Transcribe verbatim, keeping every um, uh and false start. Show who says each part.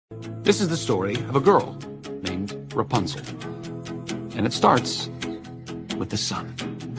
Speaker 1: This is the story of a girl named Rapunzel. And it starts with the sun.